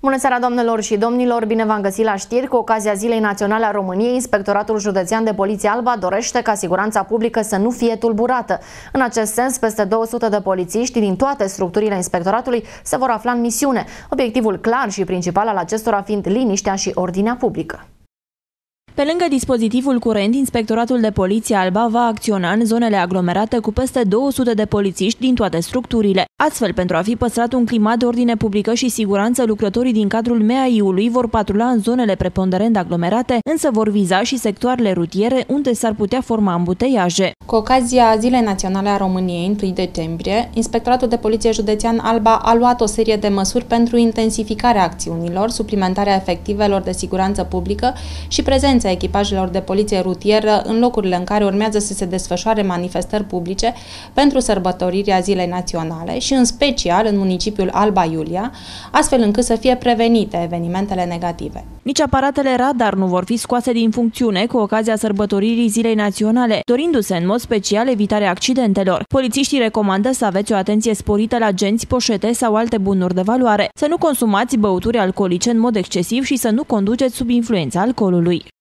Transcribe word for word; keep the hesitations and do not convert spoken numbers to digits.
Bună seara, doamnelor și domnilor! Bine v-am găsit la știri. Cu ocazia Zilei Naționale a României, Inspectoratul Județean de Poliție Alba dorește ca siguranța publică să nu fie tulburată. În acest sens, peste două sute de polițiști din toate structurile inspectoratului se vor afla în misiune, obiectivul clar și principal al acestora fiind liniștea și ordinea publică. Pe lângă dispozitivul curent, Inspectoratul de Poliție Alba va acționa în zonele aglomerate cu peste două sute de polițiști din toate structurile. Astfel, pentru a fi păstrat un climat de ordine publică și siguranță, lucrătorii din cadrul M A I-ului vor patrula în zonele preponderent aglomerate, însă vor viza și sectoarele rutiere unde s-ar putea forma ambuteiaje. Cu ocazia Zilei Naționale a României, întâi decembrie, Inspectoratul de Poliție Județean Alba a luat o serie de măsuri pentru intensificarea acțiunilor, suplimentarea efectivelor de siguranță publică și prezența echipajelor de poliție rutieră în locurile în care urmează să se desfășoare manifestări publice pentru sărbătorirea Zilei Naționale și în special în municipiul Alba Iulia, astfel încât să fie prevenite evenimentele negative. Nici aparatele radar nu vor fi scoase din funcțiune cu ocazia sărbătoririi Zilei Naționale, dorindu-se în mod special evitarea accidentelor. Polițiștii recomandă să aveți o atenție sporită la genți, poșete sau alte bunuri de valoare, să nu consumați băuturi alcoolice în mod excesiv și să nu conduceți sub influența alcoolului.